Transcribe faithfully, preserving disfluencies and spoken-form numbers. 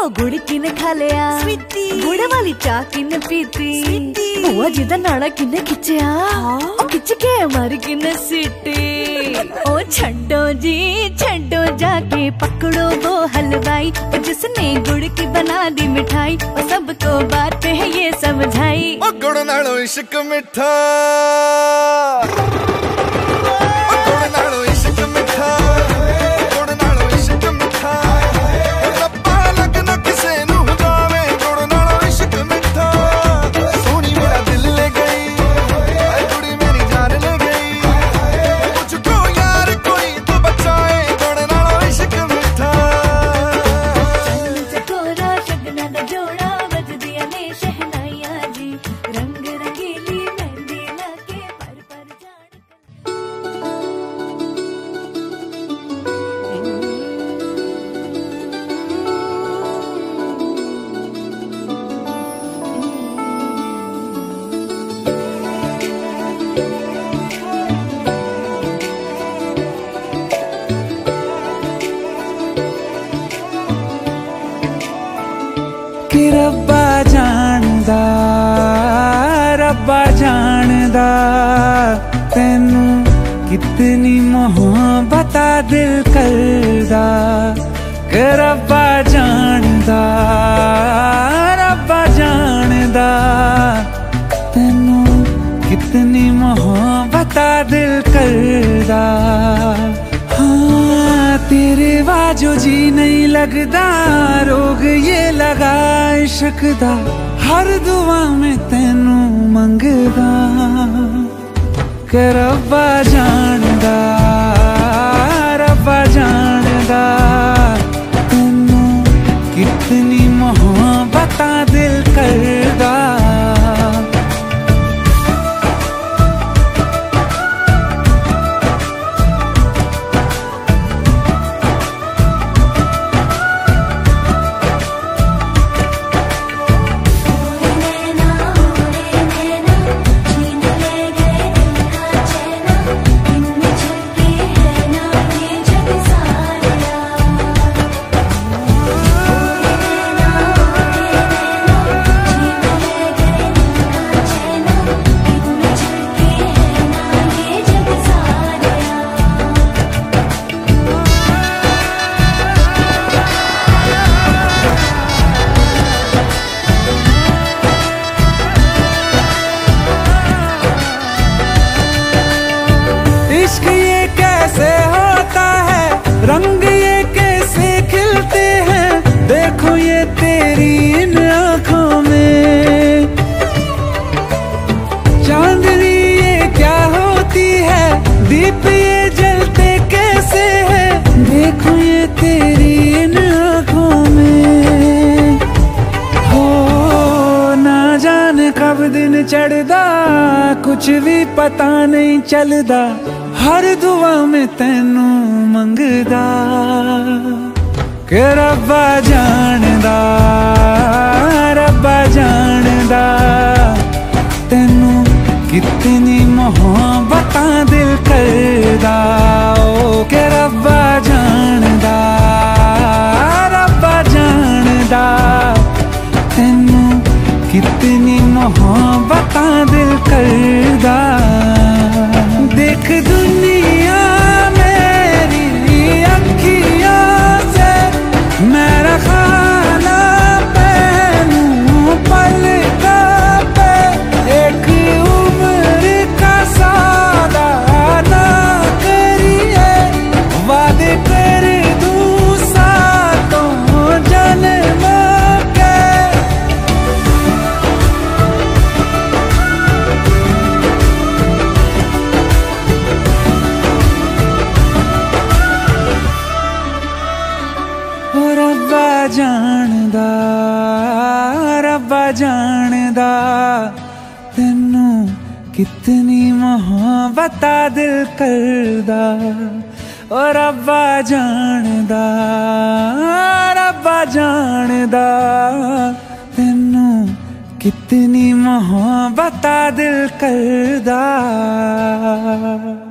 गुड़ किने खा लिया, गुड़ वाली चाह किने पीती, बुआ जी दा नाड़ा किने खिंचया, खिंच के मारी किने सीटी। ओ छड्डो जी छड्डो जाके पकड़ो वो हलवाई, जिसने गुड़ की बना दी मिठाई, और सबको बात है ये समझाई। ओ गुड़ नालो इश्क मिठा, कि रब्बा जानदा रब्बा जानदा तैनू कितनी मोहब्बत दिल करदा। कि रब्बा जानदा रब्बा जानदा तैनू कितनी मोहब्बत दिल करदा। हाँ तेरे बाजो जी नहीं लगदा, रोग ये लगा इश्क दा, हर दुआ में तैनू मंगदा। कि रब्बा जानदा रब्बा जानदा तैनू कितनी मोहब्बत दिल करदा। इश्क ये कैसे होता है, रंग ये कैसे खिलते हैं, देखो ये तेरी इन आँखों में। चांदनी ये क्या होती है, दीप ये जलते कैसे हैं, देखो ये तेरी इन आँखों में। हो ना जाने कब दिन चढ़दा, कुछ भी पता नहीं चलदा, हर दुआ में तैनू मंगदा। कि रब्बा जानदा रब्बा जानदा तैनू कितनी मोहब्बत दिल करदा। ओ कि रब्बा जानदा रब्बा जानदा तैनू कितनी मोहब्बत दिल करदा। देख दुनिया मेरी अखियों से मैं रखा ना पहनूं पलकों पे, एक उम्र का सौदा ना करिए, वादे कर दूं सातों जन्मों के। रब्बा जानदा रब्बा जानदा तैनू कितनी मोहब्बत दिल करदा। ओ रब्बा जानदा रब्बा जानदा तैनू कितनी मोहब्बत दिल करदा।